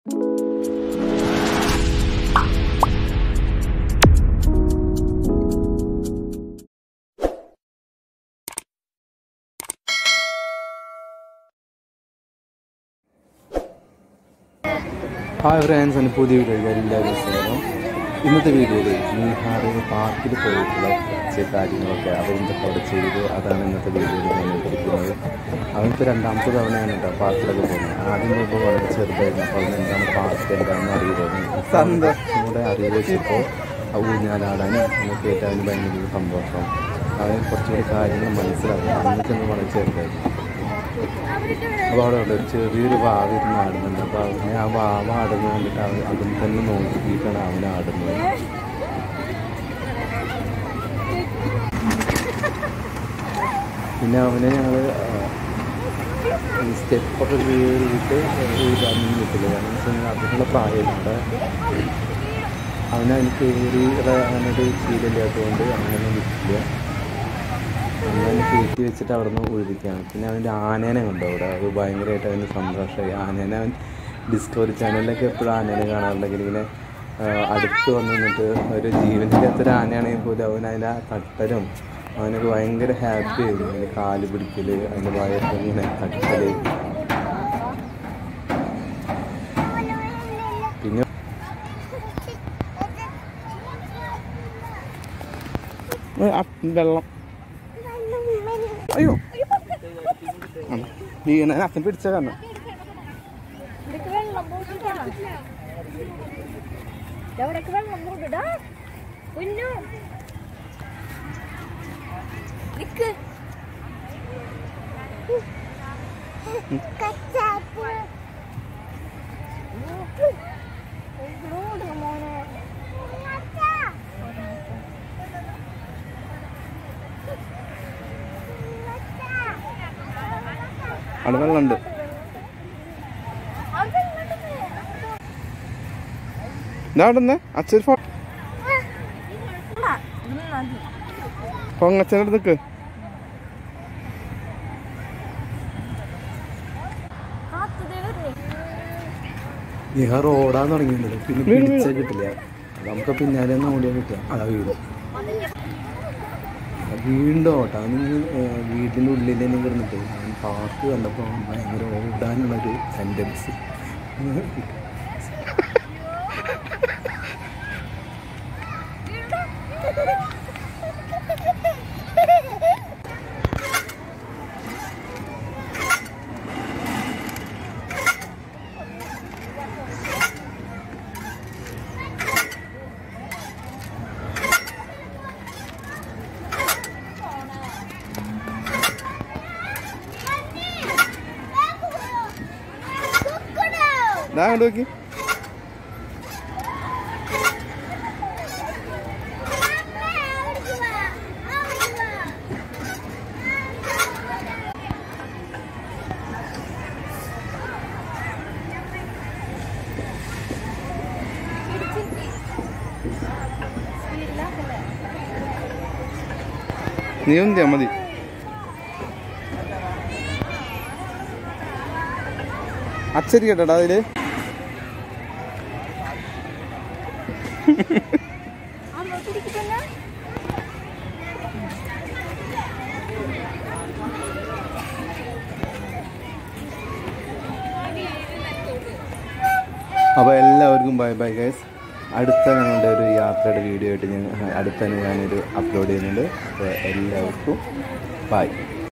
Hi friends, എൻ്റെ പുതിയ video എല്ലാവരും സ്വാഗതം. ഇന്നത്തെ വീഡിയോയിൽ നീഹാറ് പാർക്കിൽ പോയിട്ടുള്ള കുറച്ച് കാര്യങ്ങളൊക്കെ അവരെന്തൊക്കെ അവിടെ ചെയ്തു അതാണ് ഇന്നത്തെ വീഡിയോയിൽ ഞാൻ എടുത്തിരിക്കുന്നത്. അവനിപ്പോൾ രണ്ടാമത്തെ തവണയാണ് കേട്ടോ പാർക്കിലൊക്കെ പോകുന്നത്. ആദ്യം പോയപ്പോൾ വളരെ ചെറുതായിരുന്നു, അപ്പോൾ അവനെന്താണ് പാർക്ക് എന്താണെന്ന് അറിയില്ലായിരുന്നു. സന്തോഷം കൂടെ അറിവ് വെച്ചപ്പോൾ ഊഞ്ഞാലാടാനും നമുക്ക് ഏറ്റവും അവന് ഭയങ്കര സന്തോഷം. അവന് കുറച്ചുകൂടി കാര്യങ്ങൾ മനസ്സിലാക്കും. അന്നൊക്കെ വളരെ ചെറുതായിരുന്നു. അപ്പോൾ അവിടെ ഉണ്ട് ഒരു ചെറിയൊരു വാവിരുന്ന് ആടുന്നുണ്ട്. അപ്പോൾ അവനെ ആ വാവ ആടുന്നത് കണ്ടിട്ട് അതിൽ തന്നെ നോക്കിയിട്ടാണ് അവൻ ആടുന്നത്. പിന്നെ അവനെ ഞങ്ങൾ സ്റ്റെപ്പൊക്കെ കയറിയിട്ട് എഴുതാനൊന്നും കിട്ടില്ല. കാരണം എന്ന് വെച്ച് കഴിഞ്ഞാൽ അതിനുള്ള പ്രായമില്ല. അവന് കയറി അങ്ങനൊരു ശീലമില്ലാത്തതുകൊണ്ട് അങ്ങനെയൊന്നും കിട്ടില്ല. അങ്ങനെ കയറ്റി വെച്ചിട്ട് അവിടെ നിന്ന് ഒഴിപ്പിക്കുകയാണ്. പിന്നെ അവൻ്റെ ആനേനെ കണ്ടു അവിടെ. അത് ഭയങ്കരമായിട്ട് അവന് സന്തോഷമായി. ആനേനെ അവൻ ഡിസ്കവറി ചാനലിലൊക്കെ എപ്പോഴും ആനേനെ കാണാറുണ്ടെങ്കിൽ ഇങ്ങനെ അടുത്ത് വന്ന് നിന്നിട്ട് ഒരു ജീവനില്ലാത്തൊരു ആനയാണെങ്കിൽ പോലും അവൻ അതിൻ്റെ ആ തട്ടലും അവനൊക്കെ ഭയങ്കര ഹാപ്പി ആയിരുന്നു. അതിൻ്റെ കാല് പിടിക്കൽ, അതിൻ്റെ വായൊക്കെ ഇങ്ങനെ തട്ടൽ. പിന്നെ വെള്ളം അയ്യോ വീണ അച്ഛൻ പിടിച്ച കാരണം അവിടെ വെള്ളമുണ്ട്. ഇതാടുന്നേ അച്ഛൻ പൊങ്ങച്ചൻ്റെ അടുത്തേക്ക് നിഹാർ ഓടാൻ തുടങ്ങിയിട്ടുണ്ട്. പിന്നെ പിടിച്ചാൽ കിട്ടില്ല. നമുക്ക് പിന്നാലെ ഒന്ന് ഓടിയാൽ കിട്ടുക. അതാ വീടും വീണ്ടും ഓട്ടം. അവനിങ്ങനെ വീടിൻ്റെ ഉള്ളിൽ തന്നെ കിടന്നിട്ട് അവൻ പാർക്ക് കണ്ടപ്പോൾ ഭയങ്കര ഓടാനുള്ളൊരു സെൻറ്റൻസ്. ഞാൻ നോക്കി നീ എന്തിയാ മതി. അച്ചരി കേട്ടടാ അതില്. അപ്പോൾ എല്ലാവർക്കും ബൈ ബൈ ഗൈസ്. അടുത്ത ഞങ്ങളുടെ ഒരു യാത്രയുടെ വീഡിയോ ആയിട്ട് അടുത്ത ഞാനൊരു അപ്ലോഡ് ചെയ്യുന്നുണ്ട്. അപ്പോൾ എല്ലാവർക്കും ബൈ.